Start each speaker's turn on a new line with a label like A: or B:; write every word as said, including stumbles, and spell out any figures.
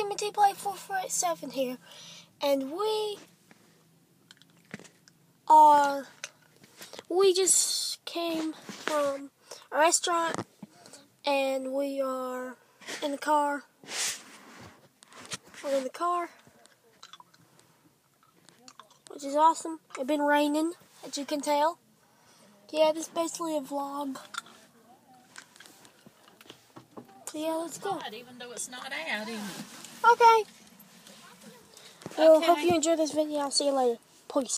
A: Timothy Play four forty-seven here, and we are, we just came from a restaurant, and we are in the car. We're in the car, which is awesome. It's been raining, as you can tell. Yeah, this is basically a vlog. So yeah, let's go.
B: Even though it's not out, even.
A: Okay. Well,
B: Okay.
A: hope you enjoyed this video. I'll see you later. Peace.